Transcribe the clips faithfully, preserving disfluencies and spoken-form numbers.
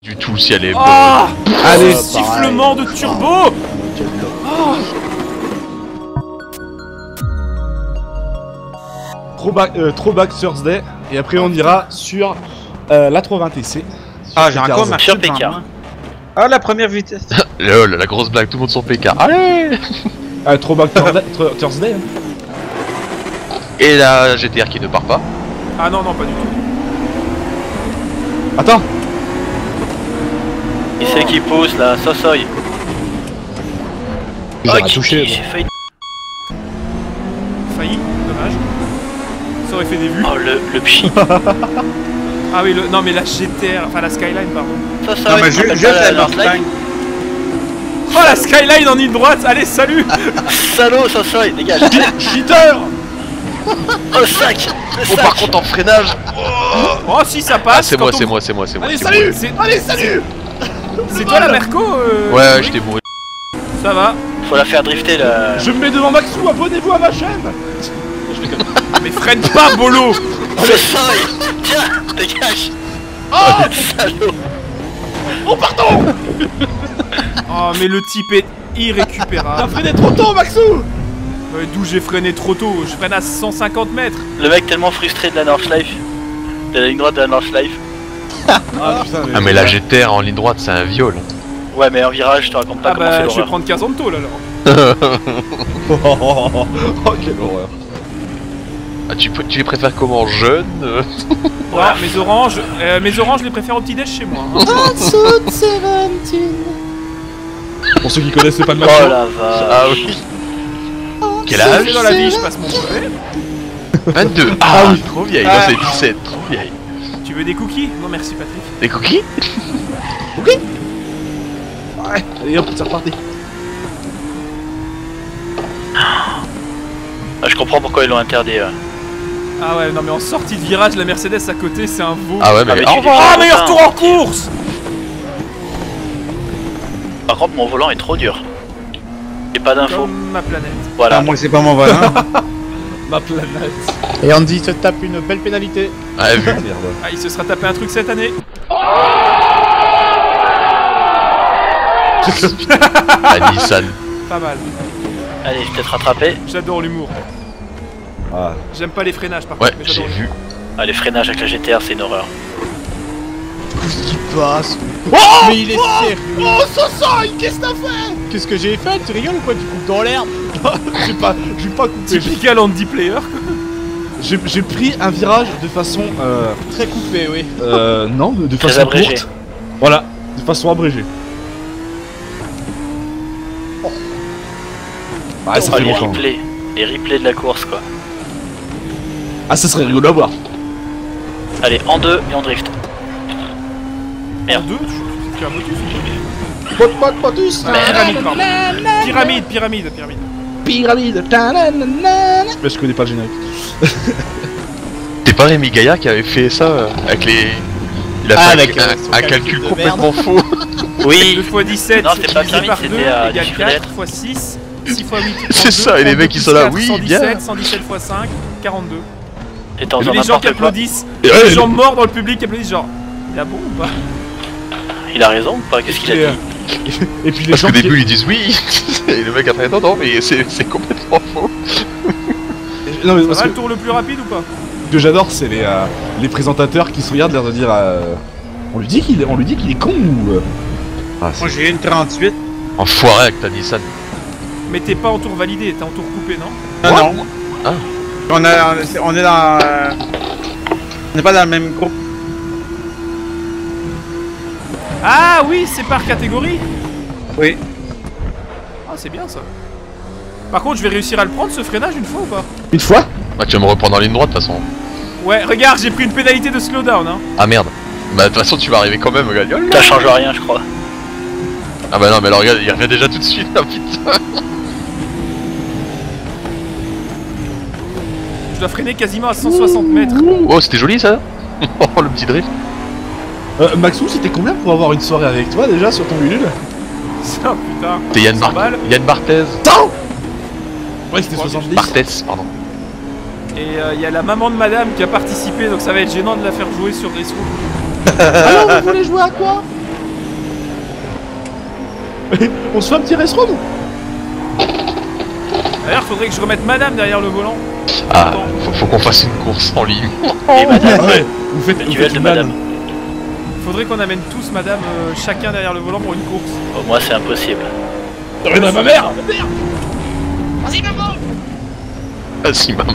Du tout si elle est Oh bonne. allez, sifflement de turbo. Oh. Throwback, euh, Throwback Thursday, et après on ira sur euh, l'A trois vingt T C. Ah, j'ai encore ma Sur P K. Ah, la première vitesse. Lol, la grosse blague, tout le monde sur P K. Allez. Euh, Throwback Thursday, Thursday hein. Et la G T R qui ne part pas. Ah non, non, pas du tout. Attends. Qui c'est qui pousse là? Sosoy. Il Oh, a qui- touché. qui- J'ai failli. Failli, dommage. Ça aurait fait des vues. Oh le, le pchi. Ah oui, le... non mais la G T R, enfin la Skyline, pardon. Sosoy. Non, mais tu je, rappelles je pas la la Northline? Northline. Oh la Skyline en ligne droite. Allez, salut. Salaud, Sosoy, dégage. Cheater. Oh le sac. Le Oh, sac. par contre en freinage. Oh si ça passe. Ah, c'est quand moi, on- c'est moi, c'est moi, c'est moi. Allez, c'est salut. C'est Allez, salut. c'est toi la Merco euh... moi. Ouais, je t'ai bourré. Ça va. Faut la faire drifter là. Je me mets devant Maxou, abonnez-vous à ma chaîne. Mais freine pas, Bolo. Sosoy. Tiens, dégage. Oh Salaud. Oh pardon. Oh mais le type est T'as irrécupérable. freiné trop tôt, Maxou. Ouais, d'où j'ai freiné trop tôt. Je freine à cent cinquante mètres. Le mec tellement frustré de la Northlife. De la ligne droite de la Northlife. Ah putain, Ah, mais la G T R en ligne droite, c'est un viol. Ouais, mais en virage, je te raconte pas Ah comment c'est bah je vais l'horreur. prendre quinze ans de tôle alors. Oh quelle horreur. Ah, tu, peux- tu les préfères comment? Jeune euh Ouais, mes oranges, euh, mes oranges, je les préfère au petit déj chez moi. hein. Pour ceux qui connaissent pas le Oh Maxou. la vache. Ah oui. Quel Je âge? fais dans la vie, je passe mon brevet. vingt-deux. Ah oui, trop vieille. Non, c'est dix-sept, trop vieille. Tu veux des cookies? Non merci Patrick. Des cookies? Ouais. Allez hop, c'est reparti. Ah, je comprends pourquoi ils l'ont interdit. euh. Ah ouais, non mais en sortie de virage, la Mercedes à côté, c'est un veau. Ah ouais, mais, Ah, mais au tu- revoir. Ah, meilleur tour en course. Par contre, mon volant est trop dur. J'ai pas d'infos. Comme ma planète. Voilà. Ah, moi, c'est pas mon volant. Ma planète. Et Andy se tape une belle pénalité. Ah, vu. Ah, il se sera tapé un truc cette année. La Nissan. Pas mal. Allez, je vais peut-être rattraper. J'adore l'humour. Ah. J'aime pas les freinages par Ouais, contre, mais j'ai j'adore vu. Ah, les freinages avec la G T R, c'est une horreur. Qu'est-ce qui passe? Oh. Mais il est sérieux. Oh Sosoy, qu'est-ce que t'as fait? Qu'est-ce que j'ai fait? Tu rigoles ou quoi? Tu coupes dans l'herbe? J'ai pas, j'ai pas coupé. Typical Andy Player. J'ai j'ai pris un virage de façon euh, Très coupé, oui. euh non, de, de Très façon abrégé. courte. Voilà, de façon abrégée. Oh. Ah, ça Oh, fait les longtemps. replays. Les replays de la course, quoi. Ah, ça serait rigolo à voir. Allez, en deux et on drift. En Merde. deux, tu fais un motus. Pot, pot, potus. Pyramide, pardon. Pyramide, pyramide, pyramide. Pyramide. Mais je connais pas le générique. T'es pas Rémi Gaillard qui avait fait ça euh, avec les. Il a Ah, fait avec, un, euh, un- son un calcul calcul de complètement faux. Oui. deux fois dix-sept Non, c'était pas divisé pyramide, par deux c'était à égale diffuser la quatre fois six, six fois huit. C'est ça, et les mecs, ils sont là, oui, cent dix-sept, bien. cent dix-sept fois cinq, quarante-deux. Et t'en Et faisant les gens qui n'importe quoi. applaudissent, Et ouais, les le- gens morts dans le public qui applaudissent genre, il a bon ou pas? Il a raison ou pas? Qu'est-ce qu'il a Et, dit? euh, Et puis les Parce gens qu'au qui... début ils disent oui. Et le mec après non, non, mais c'est c'est complètement faux. Non mais Ça parce va que, le tour le plus rapide ou pas? ce que j'adore, c'est les, euh, les présentateurs qui se regardent l'air de dire euh, on lui dit qu'il est, on lui dit qu'il est con ou euh, ah, c'est- Moi, j'ai une trente-huit. Enfoiré avec ta Nissan. Mais t'es pas en tour validé, t'es en tour coupé, non? Non, non. Ah. On, a, on est- on est dans. euh, On n'est pas dans le même groupe. Ah oui, c'est par catégorie. Oui. Ah c'est bien ça. Par contre, je vais réussir à le prendre ce freinage une fois ou pas? Une fois. Bah tu vas me reprendre en ligne droite de toute façon. Ouais, regarde, j'ai pris une pénalité de slowdown, hein. Ah merde. Bah de toute façon tu vas arriver quand même, gagnol. Ça change rien, je crois. Ah bah non mais alors regarde, il revient déjà tout de suite, ah putain. Je dois freiner quasiment à cent soixante mètres. Oh c'était joli ça. Oh le petit drift. Euh, Maxou, c'était combien pour avoir une soirée avec toi déjà sur ton Ulule? Ça, putain. T'es Yann, cent Bar balles. Yann Barthez. Attends. Ouais, c'était soixante-dix. Barthez, pardon. Et il euh, y a la maman de madame qui a participé, donc ça va être gênant de la faire jouer sur Raceroom. Alors, vous voulez jouer à quoi? On se fait un petit restaurant. D'ailleurs, faudrait que je remette madame derrière le volant. Ah, faut, faut qu'on fasse une course en ligne. Et madame, Ouais. Vous faites, le vous duel faites de une madame. vanne. Faudrait qu'on amène tous madame euh, chacun derrière le volant pour une course. Oh, moi c'est impossible. Ça reviendra à ma mère. Ah si, maman.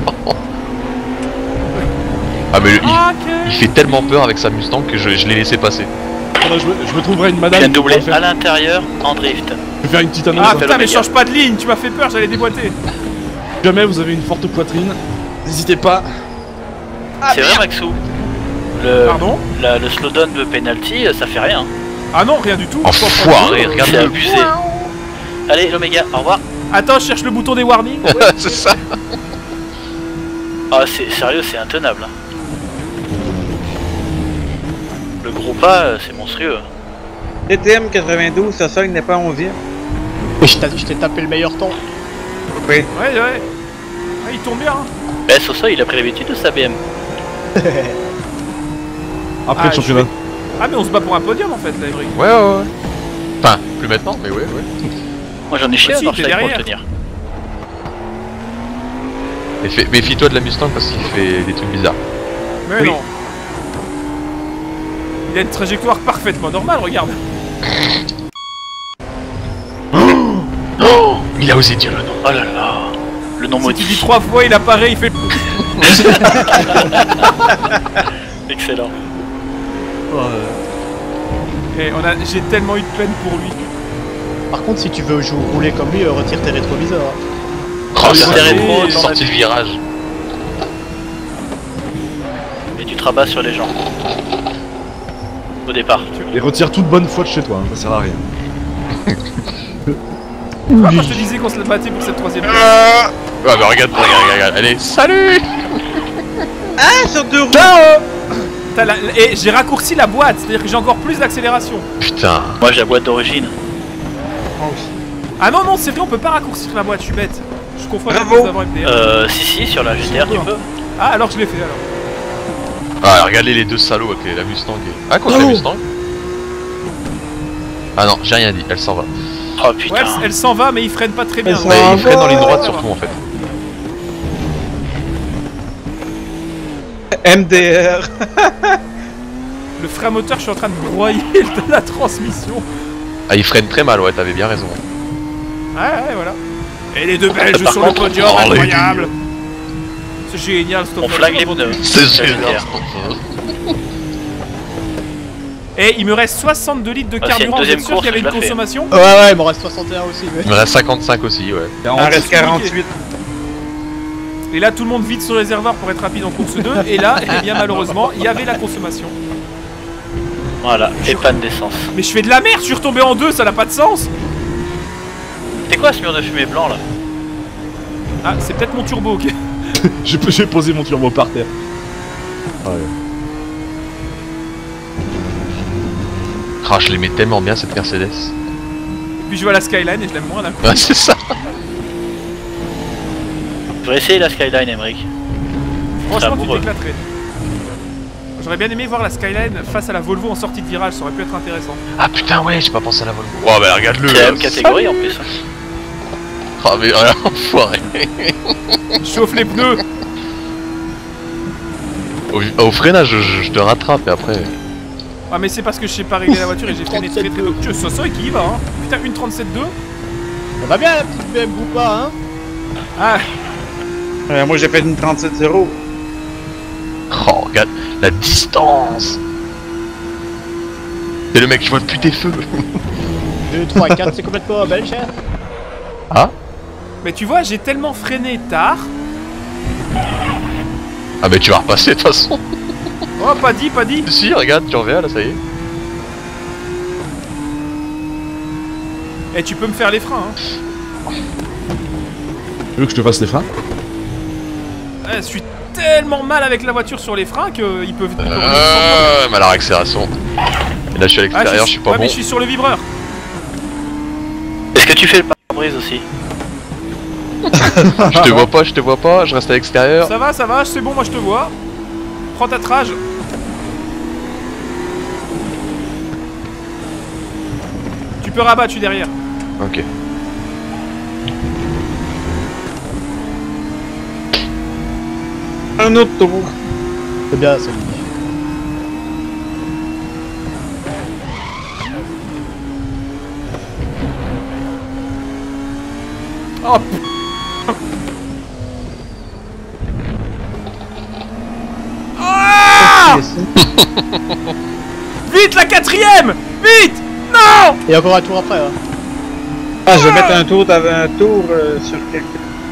Ah mais le- il, Ok. il fait tellement peur avec sa Mustang que je, je l'ai laissé passer. Attends, je, me, je me trouverai une Je madame. viens de qui pourra doubler faire- à l'intérieur en drift. Je vais faire une petite annonce. Ah hein. putain, mais l'Oméga. change pas de ligne, tu m'as fait peur, j'allais déboîter. Si jamais vous avez une forte poitrine, n'hésitez pas. C'est vrai Maxou. Le, Pardon? la- le slowdown de penalty, ça fait rien. Ah non, rien du tout. Enfoiré, C'est regarde-le. abusé. Allez l'Oméga, au revoir. Attends, je cherche le bouton des warnings. C'est ça. Ah c'est sérieux, c'est intenable. hein. Le gros pas, euh, c'est monstrueux. T T M quatre-vingt-douze, ça sort, il n'est pas onzième. Je t'ai je t'ai tapé le meilleur temps. Oui. Ouais, ouais. Ah, il tourne bien. Hein. Bah Sosa il a pris l'habitude de sa B M. Après Ah, le championnat. Ah, mais on se bat pour un podium en fait, là, Emric. Ouais, ouais, ouais. Enfin, plus maintenant, mais ouais, ouais. Moi j'en ai chié Bah à si, Northside t'es pour le derrière. tenir. Mais fais- méfie-toi de la Mustang parce qu'il fait des trucs bizarres. Mais Oui. non. Il a une trajectoire parfaitement normale, regarde. Il a osé dire le nom. Oh là là. Le nom Si tu dis maudit. trois fois, il apparaît, il fait. Excellent. Et on a, j'ai tellement eu de peine pour lui. Par contre, si tu veux jouer rouler comme lui, euh, retire tes rétroviseurs. hein. Oh, il c'est est rétro, il est t'en sorti as le virage. Et tu te rabats sur les gens. Au départ. Et retire toute bonne foi de chez toi, hein, ça sert à rien. Ah, quand je te disais qu'on se le battait pour cette troisième place. Ah, bah regarde, regarde, regarde. Allez, salut. Ah, sur deux roues! T'as la- Et j'ai raccourci la boîte, c'est-à-dire que j'ai encore plus d'accélération. Putain. Moi j'ai la boîte d'origine. Ah non, non, c'est vrai, on peut pas raccourcir la boîte, je suis bête. Je confonds avec la Bravo. course d'avant M D R. Euh si si sur la G T R tu peux. Ah, alors je l'ai fait alors. Ah, regardez les deux salauds avec les- la Mustang. et- Ah, quoi, la Mustang? Ah non, j'ai rien dit, elle s'en va. Oh putain. Ouais, elle, elle s'en va, mais il freine pas très bien. Elle s'en Mais va. il freine dans les droites surtout en fait. M D R. Le frein moteur, je suis en train de broyer de la transmission. Ah, il freine très mal, ouais, t'avais bien raison. Ouais, ouais, voilà. Et les deux Belges Par sur contre, le podium, oh, les incroyable. C'est génial, stop. On flag les pneus. C'est Sur la génial. G T R. Et il me reste soixante-deux litres de Ah, c'est une carburant, vous êtes deuxième sûr qu'il y avait course, une je la fais. consommation? Ouais, ouais, il m'en reste soixante et un aussi. Mais... Il me reste cinquante-cinq aussi, ouais. Il en reste quarante-huit. Et là, tout le monde vide son réservoir pour être rapide en course deux. Et là, eh bien, malheureusement, il y avait la consommation. Voilà, et panne d'essence. Mais je fais de la merde, je suis retombé en deux, ça n'a pas de sens. C'est quoi ce mur de fumée blanc là? Ah, c'est peut-être mon turbo, ok. J'ai j'ai posé mon turbo par terre. Ah ouais. Ah, je l'aimais tellement bien cette Mercedes. Puis je vois la Skyline et je l'aime moins d'un coup. Ah, c'est ça. Je vais essayer la Skyline Emric. Franchement, tu amoureux. t'éclaterais. J'aurais bien aimé voir la Skyline face à la Volvo en sortie de virage, ça aurait pu être intéressant. Ah putain, ouais, j'ai pas pensé à la Volvo. Oh, bah regarde-le. C'est la là. même catégorie en plus. Ah, mais rien, enfoiré. Chauffe les pneus. Au, au freinage, je, je te rattrape et après. Ah, mais c'est parce que je sais pas régler la voiture et j'ai freiné très très tôt. Que Soso qui y va, hein. Putain, une trente-sept deux. Ça va bien la petite B M ou pas, hein? Ah, Euh, moi j'ai fait une trente-sept zéro. Oh, regarde la distance. C'est le mec, je vois plus tes feux. deux, trois, quatre, c'est complètement belge, hein? Ah mais tu vois, j'ai tellement freiné tard. Ah, mais tu vas repasser de toute façon. Oh, pas dit, pas dit. Si, regarde, tu reviens là, ça y est. Et tu peux me faire les freins, hein. Tu veux que je te fasse les freins? Ouais, je suis tellement mal avec la voiture sur les freins qu'ils peuvent. ils peuvent revenir sans problème. Euh, mais alors accélération. Et là, je suis à Ah, l'extérieur, je suis pas ouais, bon. mais je suis sur le vibreur. Est-ce que tu fais le pare-brise aussi? Je te vois pas, je te vois pas, je reste à l'extérieur. Ça va, ça va, c'est bon, moi je te vois. Prends ta trage. Tu peux rabattre, je suis derrière. Ok. Un autre tour. C'est bien, c'est lui. Oh p... Ah Vite la quatrième! Vite! Non! Et encore un tour après, hein. Ah, je vais mettre un tour, t'avais un tour euh, sur quelqu'un.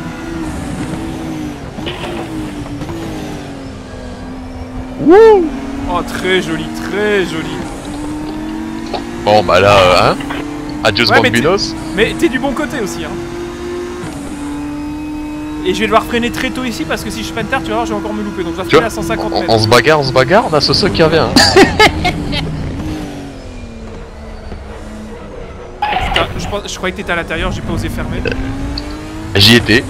Wouh! Oh très joli, très joli. Bon bah là, euh, hein. Adios Ouais, mais bambinos. Mais t'es du bon côté aussi, hein. Et je vais devoir freiner très tôt ici parce que si je freine tard, tu vas voir, je vais encore me louper. Donc je dois Tu freiner vois, à cent cinquante on, mètres. on se bagarre, on se bagarre, on a Soso qui revient. Hein. Putain, je, pense- je croyais que t'étais à l'intérieur, j'ai pas osé fermer. J'y étais.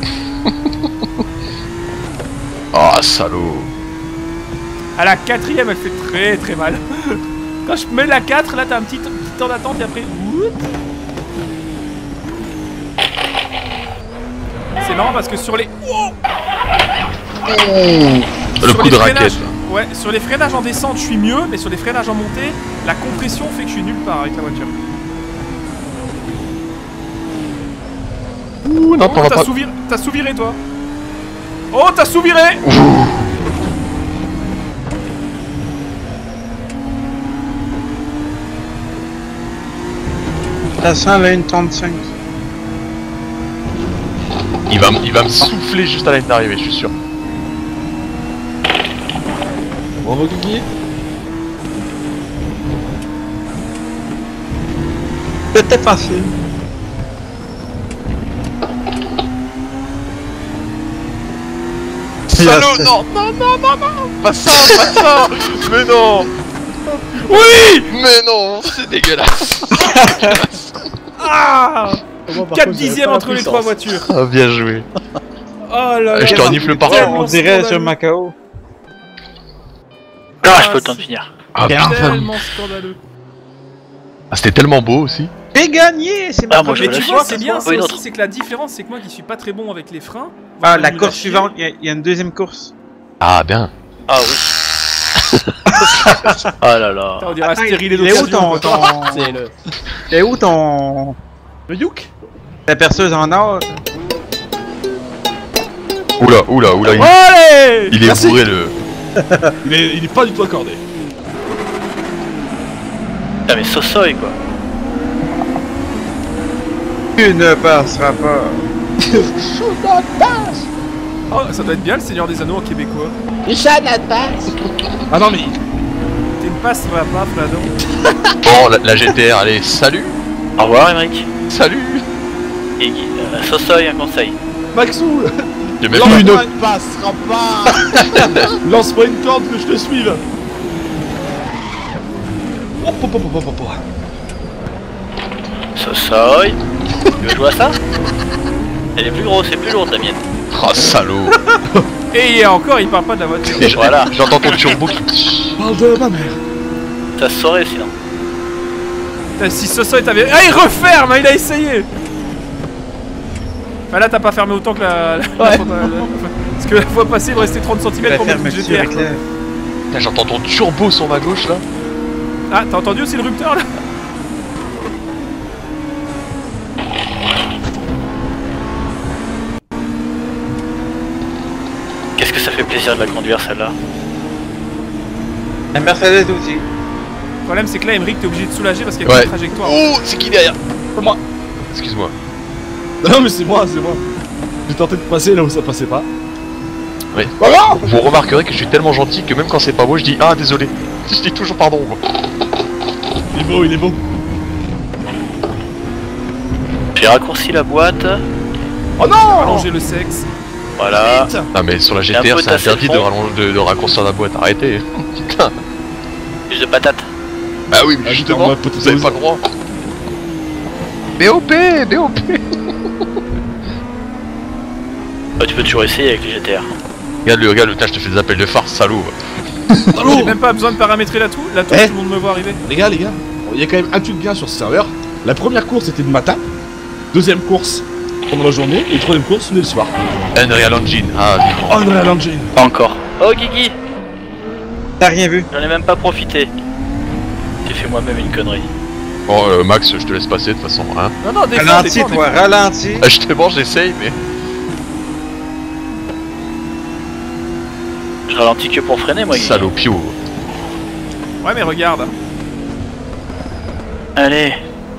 Oh salaud. À la quatrième, elle fait très très mal. Quand je mets la quatre, là t'as un petit, petit temps d'attente et après... whoop. C'est marrant parce que sur les... Oh Le Sur coup les de freinages- raquette. Ouais, sur les freinages en descente, je suis mieux, mais sur les freinages en montée, la compression fait que je suis nulle part avec la voiture. Ouh, non, Oh, t'en vas t'as pas. sous-viré, t'as sous-viré toi. Oh, t'as sous-viré. La cent, elle a une trente-cinq. Il va, m- il va me souffler juste à la ligne d'arrivée, je suis sûr. Bravo Kiki. C'était facile. Salaud, non, non, non, non, non. Pas ça, pas ça. Mais non. Oui. Mais non, c'est dégueulasse. Ah Moi, par quatre contre, j'avais dixièmes pas la entre les puissance. trois voitures. Ah, bien joué. Oh là là. Je te renifle par Tellement terre. On dirait scandaleux. sur Macao. Ah, j'ai pas le temps de finir. Ah, putain. Tellement scandaleux. Ah, c'était tellement beau aussi. J'ai gagné, c'est Ah, ma moi, je Mais veux tu la vois, suite. c'est bien, Oui, c'est une aussi, autre. c'est que la différence, c'est que moi qui suis pas très bon avec les freins. Ah, va la nous course chier. suivante, il y, a- il y a une deuxième course. Ah, bien. Ah oui. Ah là là. Putain, on dirait Attends, stérilé il est où d'occasion. ton... quoi. ton... C'est le... Il est où ton... Le Youk. Ta perceuse en or? Oula, oula, oula. Il, Allez. il est Merci. bourré le. Il est, il est pas du tout accordé. Putain, mais Sosoy quoi. Tu ne passeras pas. Oh, ça doit être bien le Seigneur des Anneaux en québécois. Ah non mais... T'es une passe, ça va pas, Fladon. Bon, la, la G T R, allez, salut. Au revoir, Emmerich. Salut. Et Guy, euh, Sosoy, un conseil. Maxou. J'ai même Non, pas- mais Tu non. ne passeras pas. Lance-moi une corde que je te suive. Oh, oh, oh, oh, oh, oh. Sosoy. Tu veux jouer à ça? Elle est plus grosse, c'est plus lourde la mienne. Oh, salaud. Et encore, il parle pas de la voiture. Et j'- Voilà. J'entends ton turbo qui. Parle de ma mère. Ça se saurait sinon. Putain, si Sosoy t'avait... Ah, il referme, il a essayé. Bah là, t'as pas fermé autant que la... la- la- la- Parce que la fois passée, il me restait trente Tu centimètres vas pour faire mettre une me G T R. avec la... Putain, j'entends ton turbo sur ma gauche là. Ah, t'as entendu aussi le rupteur là? Qu'est-ce que ça fait plaisir de la conduire celle-là. La Mercedes aussi. Le problème, c'est que là, Emmerich, t'es obligé de soulager parce qu'il y a Ouais. une trajectoire. Oh, c'est qui derrière? Moi. Excuse-moi. Non mais c'est moi, c'est moi. J'ai tenté de passer là où ça passait pas. Oui. Voilà. Vous remarquerez que je suis tellement gentil que même quand c'est pas beau, je dis ah désolé. Je dis toujours pardon. moi. Il est beau, il est beau. J'ai raccourci la boîte. Oh non. Allonger le sexe. Voilà. Ah mais sur la G J'ai T un R peu c'est tassé interdit le de, fond. rallon- de, de raccourcir la boîte. Arrêtez. Putain. Plus de patates. Bah oui, mais Ah, justement, j'étais en mode poteau vous avez sauce. pas le droit. B O P, B O P. Bah, tu peux toujours essayer avec les G T R. Regarde le, regarde le, putain, je te fais des appels de farce, salaud. J'ai même pas besoin de paramétrer la tour. La tour, Eh. tout le monde me voit arriver. Les gars, les gars, il y a quand même un truc bien sur ce serveur. La première course était de matin. Deuxième course pendant la journée et troisième course dès le soir. Unreal Engine, ah vivement. Unreal Engine. Pas encore. Oh Guigui, T'as rien vu? j'en ai même pas profité. J'ai fait moi-même une connerie. Bon, euh, Max, je te laisse passer de toute façon, hein. Non, non, défends, Ralentis, défends, toi, défends. ralentis. Ah, justement, j'essaye, mais. Je ralentis que pour freiner, moi, Guigui. Salopio. Ouais, mais regarde. Allez.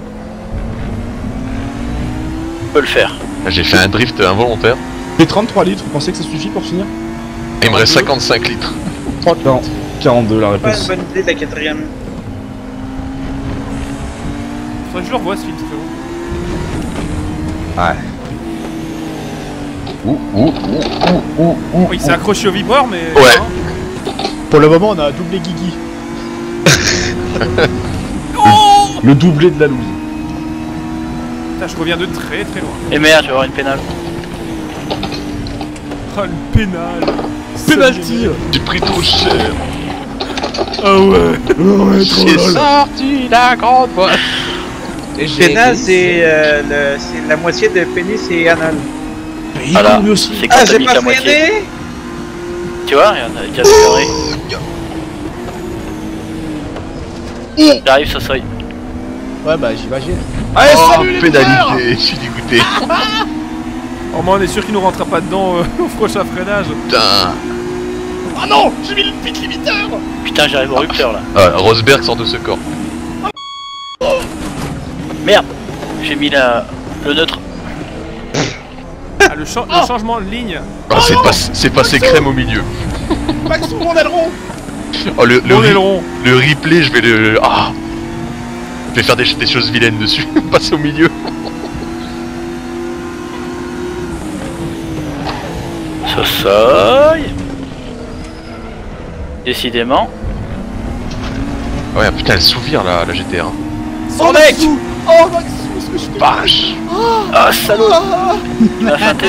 On peut le faire. J'ai fait un drift involontaire. Les trente-trois litres, vous pensez que ça suffit pour finir? Il me reste cinquante-cinq litres. Non, quarante-deux la Pas une réponse. bonne idée de la quatrième. Faudrait que je le revoie ce film, frérot. Ouais. Ouh, ouh, ouh, ouh, ouh, ouh. Oh, il s'est accroché au vibreur, mais. Ouais. hein. Pour le moment, on a doublé Guigui. Oh Le doublé de la loose. Putain, je reviens de très très loin. Et merde, je vais avoir une pénale. Oh, le pénal. Penalty. J'ai pris trop cher. Ah ouais. Ouais, C'est sorti la grande voie. Pénal, c'est euh, le- c'est la moitié de pénis et anal. Voilà, lui aussi. c'est quand Ah, t'as j'ai mis pas la moitié. freiné? Tu vois, regarde, avec la connerie. J'arrive, ça seuil. Ouais, bah j'imagine. Allez, Oh, salut les pénalité, je suis dégoûté. Au moins, on est sûr qu'il nous rentrera pas dedans euh, au prochain freinage. Putain. Ah non, j'ai mis le pit limiteur. Putain, j'arrive au rupteur là. Ah, Rosberg sort de ce corps. Merde, j'ai mis la... le neutre. Ah, le, cha- le changement de ligne. Oh, c'est pas, c'est passé crème au milieu. Max, mon aileron. Oh, le, le, Mon re- aileron. le replay, je vais le. Ah. Je vais faire des, des choses vilaines dessus. Passer au milieu. Ça seuil. Décidément. Ouais, putain, elle souvire la, la G T R. hein. Son mec. Oh, Max, est-ce que je t'ai... Vache. Ah, salaud. Il m'a feinté.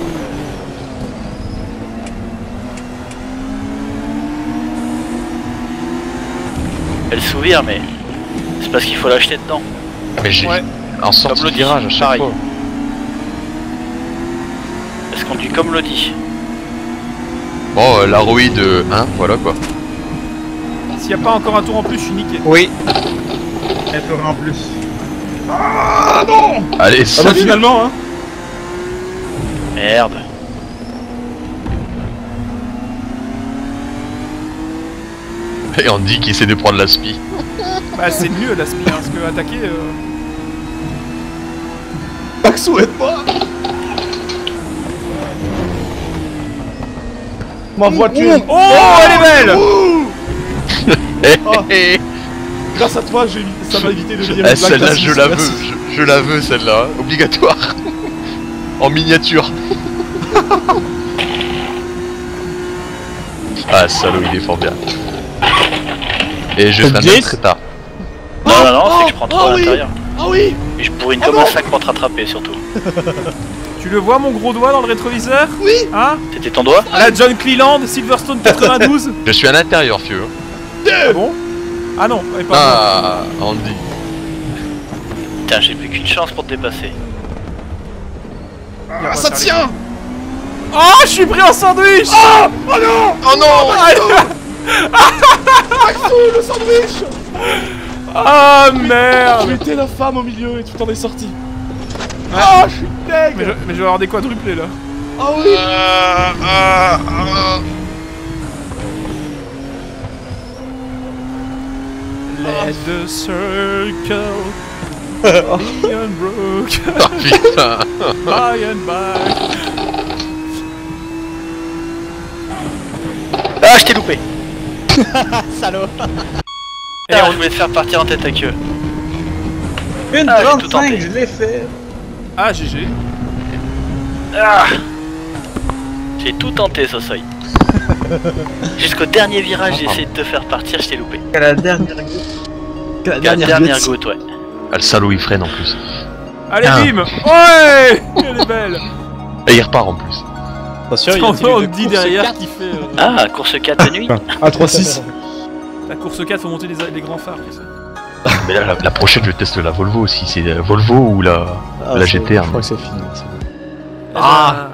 Elle souvire, mais c'est parce qu'il faut l'acheter dedans. Mais j'ai. Ouais. En sortie Comme de l'Audi, virage à chaque pareil. fois. Elle se conduit comme l'Audi. Bon, euh, la Roi de un, voilà quoi. S'il y a pas encore un tour en plus, je suis niqué. Oui. Un tour en plus. Ah non. Allez, Ah bah salut. finalement, hein. Merde. Et Andy qui essaie de prendre la spi. Bah, c'est mieux la spin, hein, parce que attaquer. Euh... Max, aide-moi. Ma voiture. Oh, elle est belle. Eh, Oh. eh, eh. Grâce à toi, j'ai évi- ça m'a évité de dire Eh, une blague celle-là, raciste, je la veux. merci. Je, je la veux, celle-là. Obligatoire. En miniature. Ah, salaud, il est fort bien. Et je T'as serai dit même très tard. Non, non, non, c'est que je prends trop oh à oui. l'intérieur. Ah oui. Et je bourrine Oh comme non. un sac pour te rattraper surtout. Tu le vois, mon gros doigt dans le rétroviseur? Oui. Hein? C'était ton doigt? À la John Cleland, Silverstone quatre-vingt-douze. Je suis à l'intérieur, fieu. Ah bon? Ah non, elle est pas Ah, Andy. Putain, j'ai plus qu'une chance pour te dépasser. bon. Il y a Ah, pas ça faire les- tient. Oh, je suis pris en sandwich. Oh, oh non. Oh non. Maxou, le sandwich. Ah Je merde. mettais la femme au milieu et tout en est sorti. Ah, je suis deg. Mais je, mais je vais avoir des quadruplés là. Ah oui. Let the circle be unbroken Ah, putain. by and by. Ah, je t'ai loupé! Salaud. Et Ah, on- je voulais te faire partir en tête à queue. Une Ah, j'ai tout trente-cinq, tenté. je l'ai fait. Ah, G G. Ah, j'ai tout tenté, ça seuil. Jusqu'au dernier virage, j'ai essayé de te faire partir, je t'ai loupé. À la dernière goutte. La La dernière goutte, ouais. Ah, le salaud, il freine en plus. Allez, Ah. bim. Ouais. Elle est belle. Et il repart en plus. Attention, il y a On une tenue de dit course derrière quatre. qui fait... euh, Ah, course quatre de nuit? un trois six. La course quatre, faut monter les, les grands phares, tu sais. Mais là, la, la prochaine, je teste la Volvo aussi. C'est la Volvo ou la, Ah, La c'est- G T R. Je crois que c'est fini. c'est bon. Ah